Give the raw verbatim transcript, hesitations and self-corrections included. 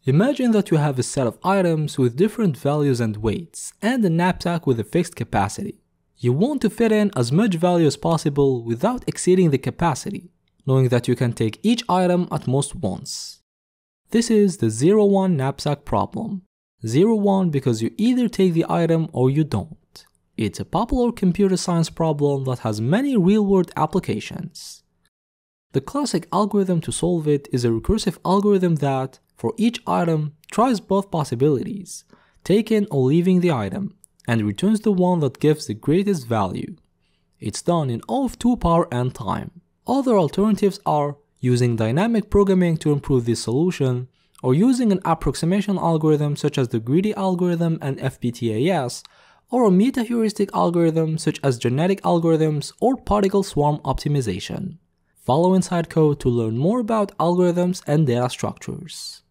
Imagine that you have a set of items with different values and weights, and a knapsack with a fixed capacity. You want to fit in as much value as possible without exceeding the capacity, knowing that you can take each item at most once. This is the zero one knapsack problem. zero one because you either take the item or you don't. It's a popular computer science problem that has many real-world applications. The classic algorithm to solve it is a recursive algorithm that, for each item, tries both possibilities, taking or leaving the item, and returns the one that gives the greatest value. It's done in O of two power n time. Other alternatives are using dynamic programming to improve this solution, or using an approximation algorithm such as the greedy algorithm and F P T A S, or a meta-heuristic algorithm such as genetic algorithms or particle swarm optimization. Follow Inside Code to learn more about algorithms and data structures.